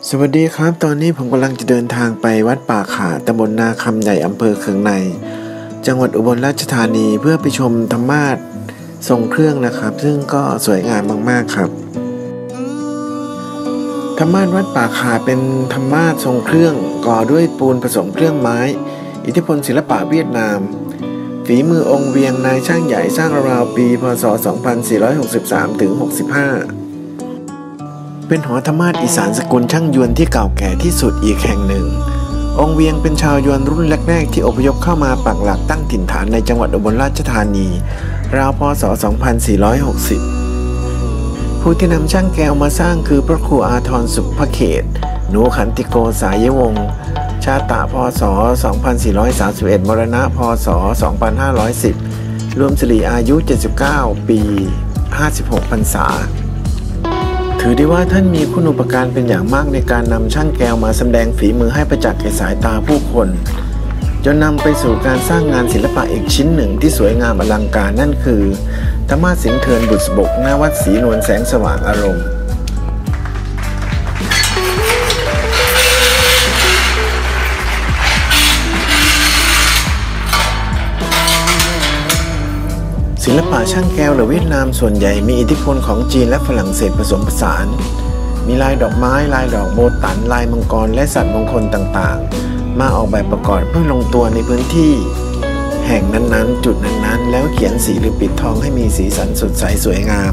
สวัสดีครับตอนนี้ผมกำลังจะเดินทางไปวัดป่าขาตำบลนาคำใหญ่อำเภอเคืองในจังหวัดอุบลราชธานีเพื่อไปชมธรรมาสน์ทรงเครื่องนะครับซึ่งก็สวยงามมากๆครับธรรมาสน์วัดป่าขาเป็นธรรมาสน์ทรงเครื่องก่อด้วยปูนผสมเครื่องไม้อิทธิพลศิลปะเวียดนามฝีมือองค์เวียงนายช่างใหญ่สร้างราวๆปีพ.ศ. 2463 ถึง 65เป็นหอธรรมาสน์อีสานสกุลช่างยวนที่เก่าแก่ที่สุดอีกแห่งหนึ่งองค์เวียงเป็นชาวยวนรุ่นแรกๆที่อพยพเข้ามาปักหลักตั้งถิ่นฐานในจังหวัดอุบลราชธานีราวพ.ศ. 2460ผู้ที่นำช่างแก้วมาสร้างคือพระครูอาทรสุภเขตหนูขันติโกสายวงศ์ชาตะพ.ศ. 2431 มรณะพ.ศ. 2510รวมสิริอายุ79 ปี 56 พรรษาถือได้ว่าท่านมีคุณูปการเป็นอย่างมากในการนำช่างแก้วมาแสดงฝีมือให้ประจักษ์แก่สายตาผู้คนจนนำไปสู่การสร้างงานศิลปะอีกชิ้นหนึ่งที่สวยงามอลังการนั่นคือธรรมาสน์สิงห์เทินบุษบกหน้าวัดศรีนวลแสงสว่างอารมณ์ศิลปะช่างแก้วหรือเวียดนามส่วนใหญ่มีอิทธิพลของจีนและฝรั่งเศสผสมผสานมีลายดอกไม้ลายดอกโบตันลายมังกรและสัตว์มงคลต่างๆมาออกแบบประกอบเพื่อลงตัวในพื้นที่แห่งนั้นๆจุดนั้นๆแล้วเขียนสีหรือปิดทองให้มีสีสันสดใสสวยงาม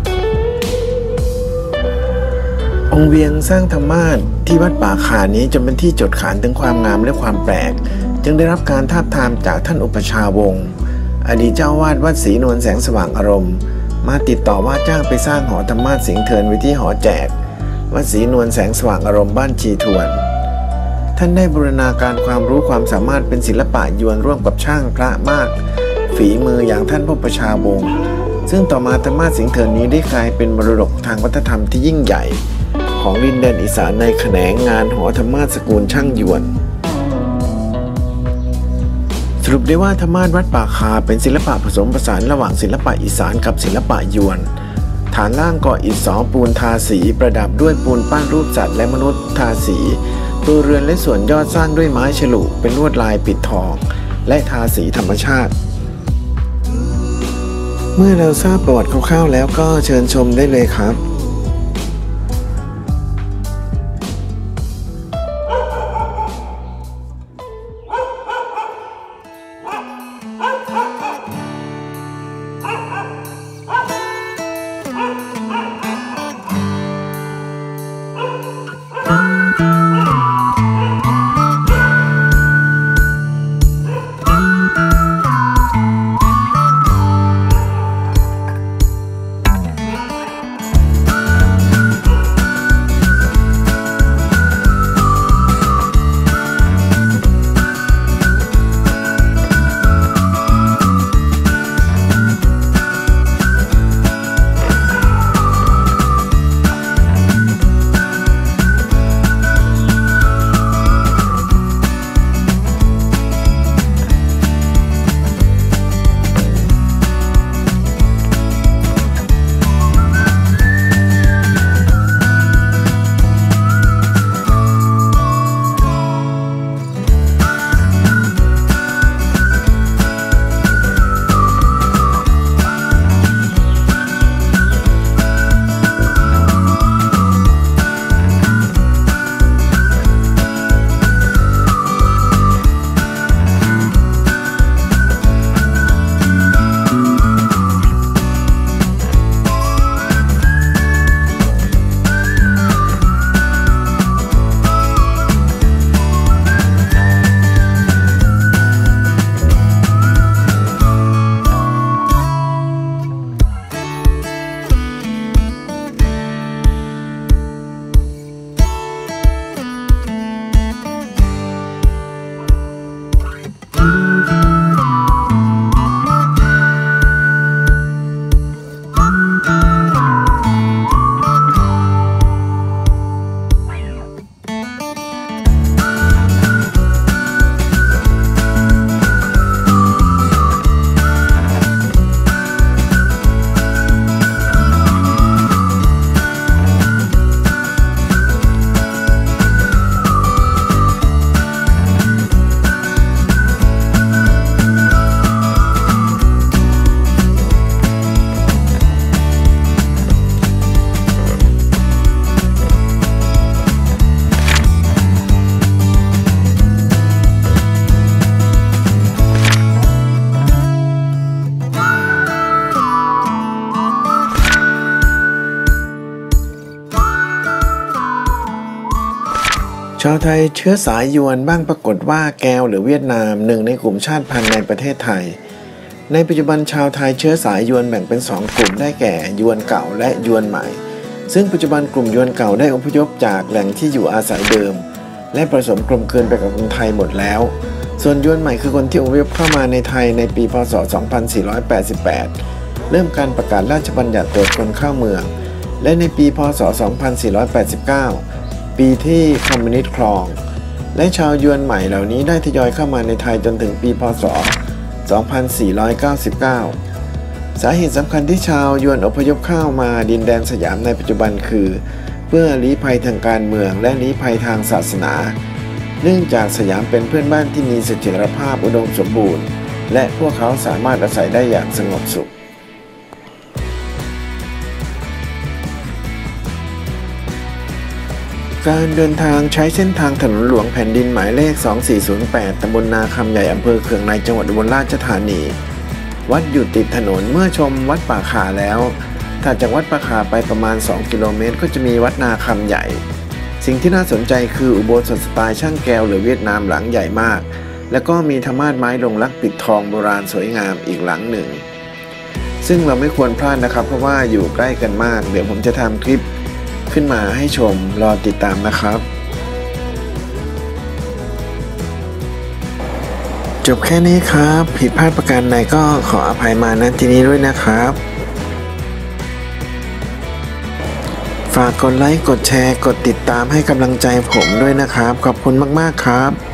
องค์เวียงสร้างธรรมาสน์ที่วัดป่าขานี้จนเป็นที่จดขานถึงความงามและความแปลกจึงได้รับการทาบทามจากท่านอุปชาวงศ์อดีตเจ้าวาดวัดศรีนวลแสงสว่างอารมณ์มาติดต่อว่าจ้างไปสร้างหอธรรมาสน์สิงห์เทินไว้ที่หอแจกวัดศรีนวลแสงสว่างอารมณ์บ้านชีทวนท่านได้บูรณาการความรู้ความสามารถเป็นศิลปะยวนร่วมกับช่างพระมากฝีมืออย่างท่านพระประชาวงศ์ซึ่งต่อมาธรรมาสน์สิงห์เทินนี้ได้กลายเป็นมรดกทางวัฒนธรรมที่ยิ่งใหญ่ของดินแดนอีสานในแขนงงานหอธรรมาสน์สกุลช่างยวนสรุปได้ว่าธรรมาสน์วัดป่าคาเป็นศิลปะผสมผสานระหว่างศิลปะอีสานกับศิลปะยวนฐานล่างก่ออิฐสอปูนทาสีประดับด้วยปูนปั้นรูปสัตว์และมนุษย์ทาสีตัวเรือนและส่วนยอดสร้างด้วยไม้ฉลุเป็นลวดลายปิดทองและทาสีธรรมชาติเมื่อเราทราบประวัติคร่าวๆแล้วก็เชิญชมได้เลยครับชาวไทยเชื้อสายยวนบ้างปรากฏว่าแกวหรือเวียดนามหนึ่งในกลุ่มชาติพันธุ์ในประเทศไทยในปัจจุบันชาวไทยเชื้อสายยวนแบ่งเป็น2กลุ่มได้แก่ยวนเก่าและยวนใหม่ซึ่งปัจจุบันกลุ่มยวนเก่าได้อพยพจากแหล่งที่อยู่อาศัยเดิมและผสมกลมกลืนไปกับคนไทยหมดแล้วส่วนยวนใหม่คือคนที่อพยพเข้ามาในไทยในปีพ.ศ. 2488เริ่มการประกาศราชบัญญัติตรวจคนเข้าเมืองและในปีพ.ศ. 2489ปีที่คอมมิวนิสต์ครองและชาวยวนใหม่เหล่านี้ได้ทยอยเข้ามาในไทยจนถึงปีพ.ศ. 2499สาเหตุสำคัญที่ชาวยวนอพยพเข้ามาดินแดนสยามในปัจจุบันคือเพื่อลี้ภัยทางการเมืองและลี้ภัยทางศาสนาเนื่องจากสยามเป็นเพื่อนบ้านที่มีเสถียรภาพอุดมสมบูรณ์และพวกเขาสามารถอาศัยได้อย่างสงบสุขการเดินทางใช้เส้นทางถนนหลวงแผ่นดินหมายเลข 2408 ตำบลนาคำใหญ่อำเภอเคืองในจังหวัดอุบลราชธานีวัดอยู่ติดถนนเมื่อชมวัดป่าขาแล้วถัดจากวัดป่าขาไปประมาณ2 กิโลเมตรก็จะมีวัดนาคำใหญ่สิ่งที่น่าสนใจคืออุโบสถสไตล์ช่างแก้วหรือเวียดนามหลังใหญ่มากแล้วก็มีธรรมาสน์ไม้ลงรักปิดทองโบราณสวยงามอีกหลังหนึ่งซึ่งเราไม่ควรพลาดนะครับเพราะว่าอยู่ใกล้กันมากเดี๋ยวผมจะทำคลิปขึ้นมาให้ชมรอติดตามนะครับจบแค่นี้ครับผิดพลาดประการใดก็ขออภัยมาณที่นี้ด้วยนะครับฝากกดไลค์กดแชร์กดติดตามให้กำลังใจผมด้วยนะครับขอบคุณมากๆครับ